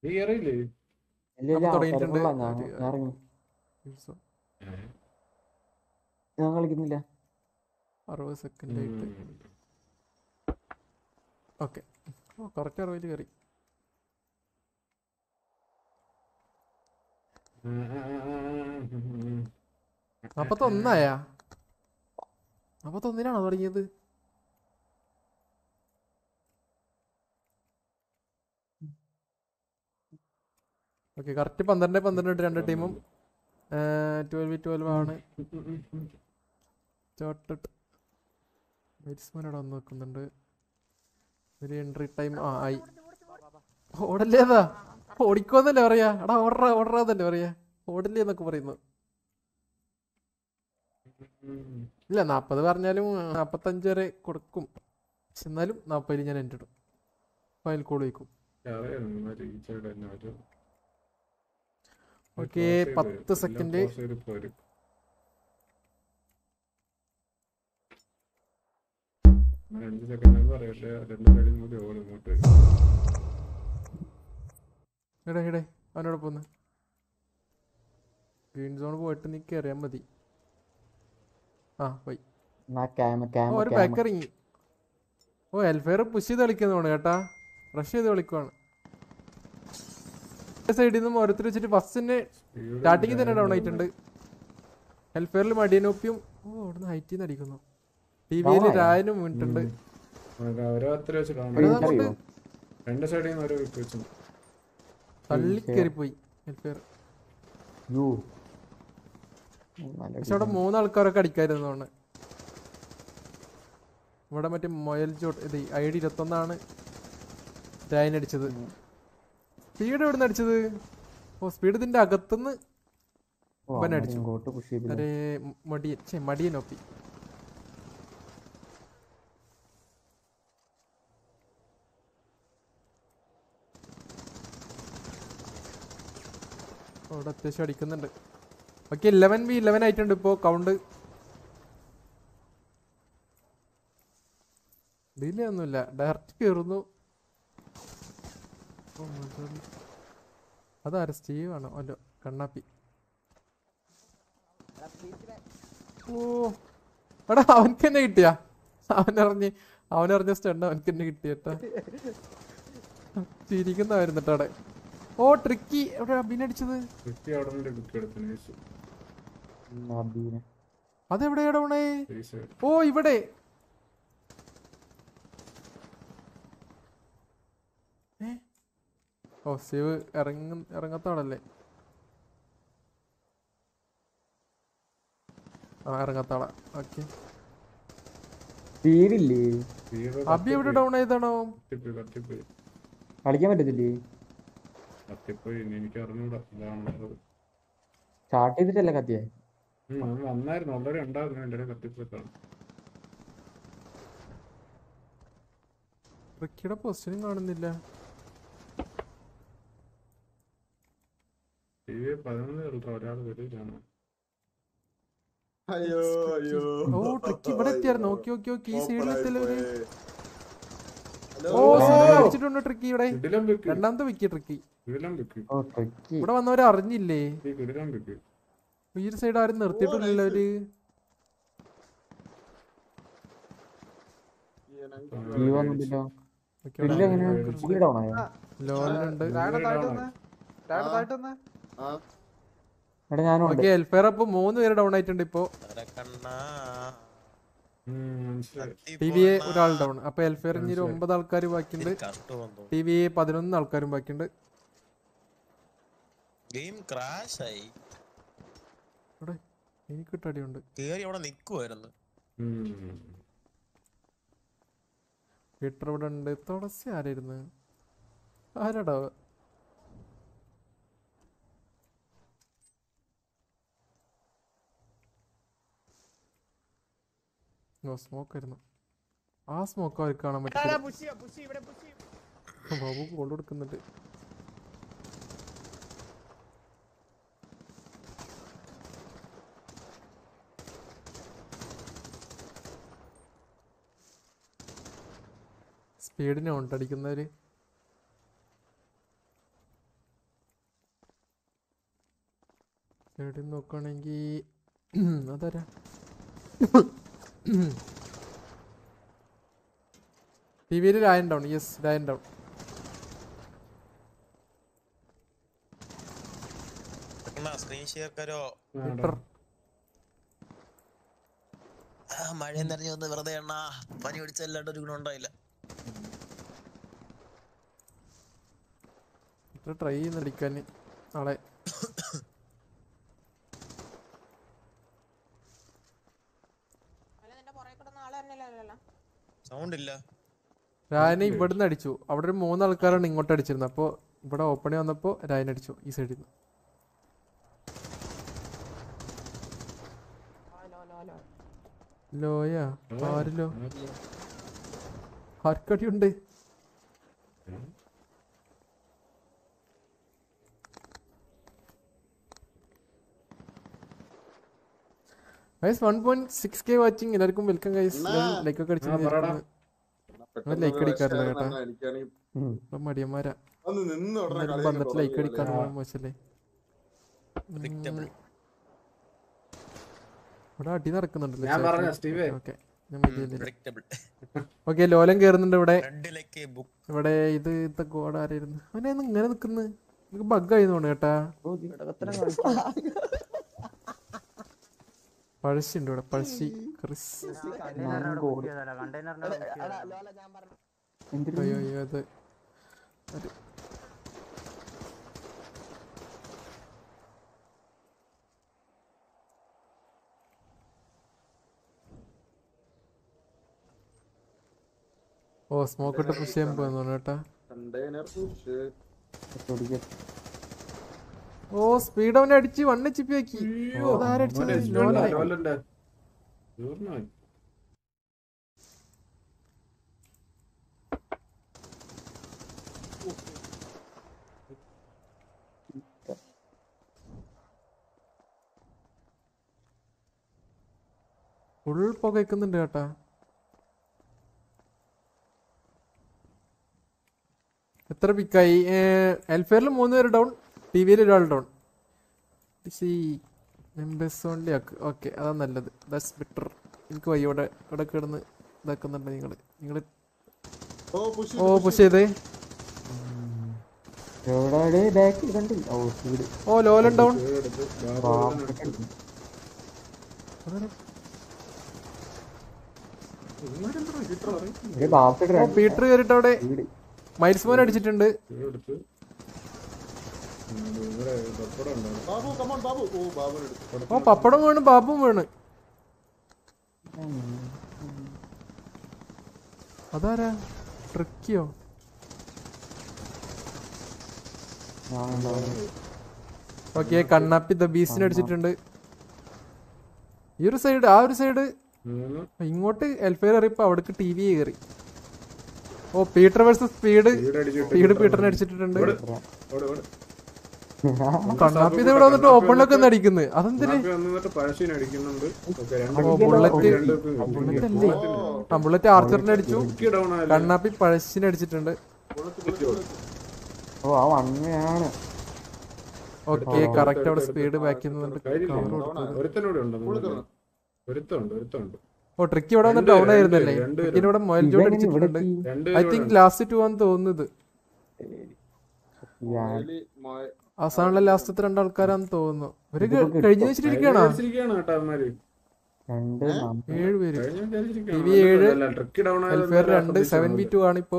അറിയില്ലേ? അപ്പൊ തുടങ്ങിയിട്ടുണ്ട്. ഞാൻ കളിക്കുന്നില്ല. 60 സെക്കൻഡ് ആയിട്ട്. ഓക്കെ, കറക്റ്റ് 60 കയറി. നാപ്പത്തൊന്നായാ? 41-നാണോ തുടങ്ങിയത്? ഓക്കെ, കറക്റ്റ് 12-12 രണ്ട് ടീമും 12-12 ആണ്. ബാറ്റ്സ്മാൻ അവിടെ വന്ന് വെക്കുന്നുണ്ട്. ഒരു എൻട്രി ടൈം ആയി. ഓടല്ലേതാ? ഓടിക്കോന്നല്ലേ പറയാ? എടാ ഓടറാന്നല്ലേ പറയാ? ഓടില്ലേ എന്നൊക്കെ പറയുന്നു. ഇല്ല, 40 പറഞ്ഞാലും 45 വരെ കൊടുക്കും. പക്ഷെ എന്നാലും 40 ഞാൻ എൻ്റെ ഇടും. ഫയൽ കോൾ വയ്ക്കും. Okay, 10 second. ഇടേ അവനോട് പോന്ന്. ഗ്രീൻ സോൺ പോയിട്ട് നീ കയറിയാൽ മതി. പോയി. ഒരു ബാക്ക് ഇറങ്ങി. എൽഫെയർ പുഷ് ചെയ്ത് കളിക്കുന്നതാണ് കേട്ടാ. റഷ് ചെയ്ത് കളിക്കുവാണ്. സൈഡിൽ നിന്നും ഓരോരുത്തർ വെച്ചിട്ട് ഫസ്റ്റിന് സ്റ്റാർട്ടിങ്ങിൽ തന്നെ ഡൗൺ ആയിട്ടുണ്ട്. എൽഫെയറിൽ മടിയനോപ്പിയും അവിടുന്ന് ഹൈറ്റിൽ നിന്ന് അടിക്കുന്നു. ടിവിയിൽ രായനും വീണിട്ടുണ്ട്. തള്ളി കയറിപ്പോയി എൽഫെയർ. പക്ഷെ അവിടെ 3 ആൾക്കാരൊക്കെ അടിക്കായിരുന്നു. ഇവിടെ മറ്റേ മൊയൽ ജോട്ട് ഇത് ID 21 രായൻ അടിച്ചത്. സ്പീഡ് എവിടെ നിന്ന് അടിച്ചത്? സ്പീഡ് ഇതിന്റെ അകത്തുനിന്ന് അടിച്ചു. അരേ മടിയനോപ്പി. അവിടെ അത്യാവശ്യം അടിക്കുന്നുണ്ട്. ഓക്കെ, 11v11 ആയിട്ടുണ്ട് ഇപ്പോ കൗണ്ട്. ഡിലേ ഒന്നുമില്ല, ഡയറക്റ്റ് കയറുന്നു. അതാര സ്റ്റീവ് ആണോ? അല്ലോ, കണ്ണാപ്പി. എടാ അവനക്ക് തന്നെ കിട്ടിയാ? അവനറിഞ്ഞ സ്റ്റണ്ട് അവനക്ക് തന്നെ കിട്ടിയട്ടാ. ചിരിക്കുന്നവരുന്നിട്ടവിടെ. ട്രിക്കി എവിടെ അഭിനടിച്ചത്? അതെവിടെയാ ഡൗണേ? ഇവിടെ. സേവ് ഇറങ്ങത്താളല്ലേ? ഇറങ്ങത്താള. ഓക്കെ, അബി എവിടെ ഡൗൺ ആയതാണോ? കളിക്കാൻ പറ്റത്തില്ലേ? സ്റ്റാർട്ട് ചെയ്തിട്ടല്ലേ കത്തിയേ? ട്രിക്കിയുടെ പൊസിഷനും കാണുന്നില്ല. ട്രിക്കി ഇവിടെ എത്തിയായിരുന്നു. ഓക്കെ, ഈ സൈഡിലെത്തിയല്ലേ? അടിച്ചിട്ടുണ്ട് ട്രിക്കി ഇവിടെ. രണ്ടാമത്തെ വിക്കി ട്രിക്കി. ഇവിടെ വന്നവരെ അറിഞ്ഞില്ലേ? ഈ ഒരു സൈഡ് ആരും നിർത്തിയിട്ടില്ലല്ലോ അവര്. എൽഫെയർ അപ്പൊ 3 പേര് ഡൗൺ ആയിട്ടുണ്ട് ഇപ്പോ. TVA ഒരാൾ ഡൗൺ. അപ്പൊ എൽഫെയർ 9 ആൾക്കാർ ബാക്കിയുണ്ട്. TVA 11 ആൾക്കാരും ബാക്കിയുണ്ട്. എനിക്കിട്ടടിയുണ്ട്. പീറ്റർ ഇവിടെ ഉണ്ട്. തുളസി ആരായിരുന്നു? ആരാടാ? സ്മോക്ക് ആയിരുന്നു. ആ സ്മോക്ക് അവർക്ക് കാണാൻ പറ്റില്ല. ബാബു കൊണ്ടുകൊടുക്കുന്നുണ്ട്. സ്പീഡിനെ കൊണ്ടടിക്കുന്നവര്. സൈഡിൽ നോക്കുകയാണെങ്കിൽ അതാരാ ടി വിയിൽ Rayan down. Yes, Rayan down. Screen share കരോ. മഴ നിറഞ്ഞു വന്ന് വെറുതെ എണ്ണ പനി പിടിച്ചല്ലാണ്ട് ഒരു ഗുണം ഉണ്ടായില്ല. ട്രൈ ചെയ്യുന്നടിക്കാൻ നാളെ. സൗണ്ട് ഇല്ല. രായനെ ഇവിടുന്ന് അടിച്ചു. അവിടെ ഒരു 3 ആൾക്കാരാണ് ഇങ്ങോട്ട് അടിച്ചിരുന്നത്. അപ്പോൾ ഇവിടെ ഓപ്പണി വന്നപ്പോൾ രായൻ അടിച്ചു ഈ സൈഡിൽ നിന്ന്. ലോയാ ആരിലോ ആർക്കടിയുണ്ട്. Guys 1.6k watching. എല്ലാവർക്കും വെൽക്കം ഗൈസ്. ലൈക്ക് ഒക്കെ അടിച്ചു. ലൈക്ക് അടിക്കാറില്ല കേട്ടാ, മടിയന്മാരാ. വന്നിട്ട് ലൈക്ക് അടിക്കാൻ മോശല്ലേ. ഇവിടെ അടി നടക്കുന്നുണ്ടല്ലോ. ഓക്കെ, ലോലം കേറുന്നുണ്ട് ഇവിടെ. ഇവിടെ ഇത് ഗോഡ് ആരായിരുന്നു അവനെ ഇങ്ങനെ നിക്കുന്നു. എനിക്ക് ബഗ്ഗായി തോന്നുന്നു കേട്ടാ. പഴശ്ശിണ്ട് ഇവിടെ, പഴശ്ശി ക്രിസ്. അയ്യോ അയ്യോ അത് ഓ സ്മോക്ക് ഇട്ട് പുഷ് ചെയ്യാൻ പോകുന്നു കേട്ടാ. ഓ സ്പീഡ് അവനെ അടിച്ച് 1 HP ആക്കി. ഫുൾ പുകയ്ക്കുന്നുണ്ട് കേട്ടാ. എത്ര പിക്കായി? എൽഫെയറിൽ 3 പേര് ഡൗൺ, ടി വിയിൽ ഒരാൾ ഡൗൺ. മെമ്പേഴ്സ് ഓൺലി ആക്ക്. ഓക്കെ, അതാ നല്ലത്. That's better. എനിക്ക് വയ്യ ഇവിടെ കിടന്ന് ഇതാക്കുന്നുണ്ട്. നിങ്ങൾ ഓ പുഷ് ചെയ്തേ. ഓ ലോലൻ ഡൗൺ. പീറ്റർ കയറിട്ട് അവിടെ മൈൽസ് മോൻ അടിച്ചിട്ടുണ്ട്. ഓ പപ്പടം വീണ്, ബാബും വീണ്. അതാരാ? ട്രിക്കിയോ? ഓക്കെ, കണ്ണാപ്പി ദ ബീസ്റ്റിനെ അടിച്ചിട്ടുണ്ട്. ഈ ഒരു സൈഡ്, ആ ഒരു സൈഡ് ഇങ്ങോട്ട് എൽഫെയർ കയറി. ഇപ്പൊ അവിടേക്ക് ടി വി കയറി. ഓ പീറ്റർ വേഴ്സസ് സ്പീഡ് പീറ്ററിനെ അടിച്ചിട്ടുണ്ട്. കണ്ണാപ്പി ഇത് ഇവിടെ വന്നിട്ട് ഓപ്പണിലൊക്കെ ഒന്ന് അടിക്കുന്നത്. അതെന്തിന്? ബുള്ളറ്റ് ആർച്ചറിനെ അടിച്ചു. കണ്ണാപ്പി പഴശ്ശിനെ അടിച്ചിട്ടുണ്ട്. Okay correct. അവിടെ സ്പീഡ് ബാക്ക് ചെയ്യുന്നുണ്ട്. ഓ ട്രിക്ക് ഇവിടെ വന്ന് ഡൗൺ ആയിരുന്നല്ലേ. ട്രിക്കിന് ഇവിടെ മൊബൈൽ ജോൺ അടിച്ചിട്ടുണ്ട്. ഐ തിങ്ക് ലാസ്റ്റ് 2 ആണെന്ന് തോന്നുന്നത്. അവസാനമുള്ള ലാസ്റ്റത്തെ 2 ആൾക്കാരാന്ന് തോന്നുന്നു. അവര് കഴിഞ്ഞു വെച്ചിട്ടിരിക്കണോ? 7 പേര്. TV 7, എൽഫെയർ 2, 7v2 ആണിപ്പോ.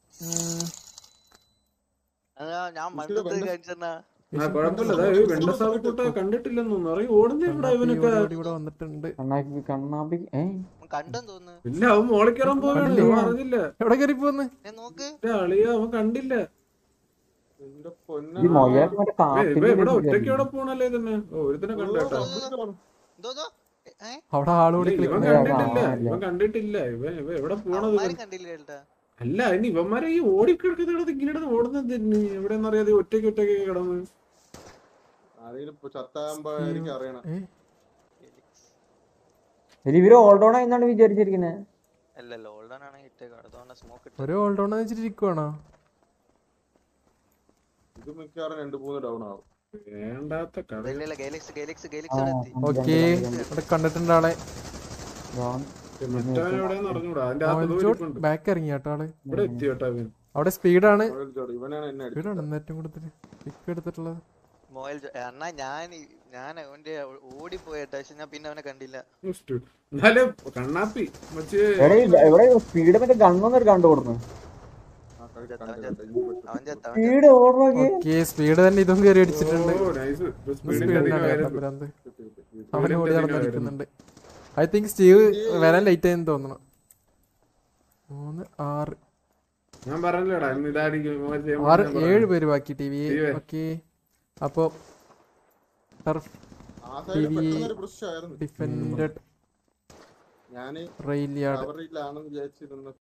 കണ്ടിട്ടില്ലെന്നു ഇവിടെ വന്നിട്ടുണ്ട്. ഇല്ല, അവൻ മോളിൽ കയറാൻ പോകണ്ടേ, അറിഞ്ഞില്ല. എവിടെ കയറി പോന്ന്? അളിയ അവൻ കണ്ടില്ല. ഇവിടെ ഒറ്റയ്ക്ക് എവിടെ പോണല്ലേ തന്നെ. ഒരുത്തിനെ കണ്ടേട്ടോ. അവിടെ ആളുകൂടി ഇവൻ കണ്ടിട്ടില്ല. ഇവൻ എവിടെ പോണത് അല്ല. ഇനി ഇവന്മാരെ ഈ ഓടിക്കിടക്കുന്നത് ഇങ്ങനെ ഓടുന്നത് എവിടെയെന്ന് അറിയാതെ ഒറ്റയ്ക്ക് കിടന്ന്. ഇവര് ഓൾഡൗൺ ആയെന്നാണ് വിചാരിച്ചിരിക്കുന്നത്. ഒരു ഓൾഡൗൺ വെച്ചിട്ടിരിക്കുവാണോ? ഇത് മിക്കവാറും 2-3 ഡൗൺ ആവും. വേണ്ടാത്ത കഥ. ഓക്കെ ഇവിടെ കണ്ടിട്ടുണ്ട് ആളെ. മറ്റവൻ എവിടെയാന്ന് അറിഞ്ഞൂടാ. അതിന്റെ അകത്ത് ബാക്ക് ഇറങ്ങി കേട്ടോ ആള്. ഇവിടെ എത്തി കേട്ടോ അവൻ. അവിടെ സ്പീഡാണ്. ഇവനാണ് എന്നെ സ്പീഡാണ് ഏറ്റവും കൂടുതൽ പിക്ക് എടുത്തിട്ടുള്ളത്. അണ്ണാ ഞാൻ അവന്റെ ഓടിപ്പോയിട്ടാ, പക്ഷെ ഞാൻ പിന്നെ അവനെ കണ്ടില്ല. എന്നാലും കണ്ണാപ്പി മറ്റേ എവിടെ സ്പീഡ് മറ്റേ ഗണ്ണൊന്നൊരു കണ്ടു കൊടുക്കുന്നു. സ്പീഡ് ഓർമ്മ ഓക്കെ സ്പീഡ് തന്നെ ഇതും കയറി അടിച്ചിട്ടുണ്ട്. അവന് ഓടി നടന്നിരിക്കുന്നുണ്ട്. ഐ തിങ്ക് സ്റ്റീവ് വരാൻ ലേറ്റ് ആയെന്ന് തോന്നുന്നു. 3 6 ഞാൻ പറഞ്ഞല്ലേടാ 7 പേര് ബാക്കി ടി വി. ഓക്കെ അപ്പോ ഡിഫൻഡഡ് റെയിൽ യാർഡ്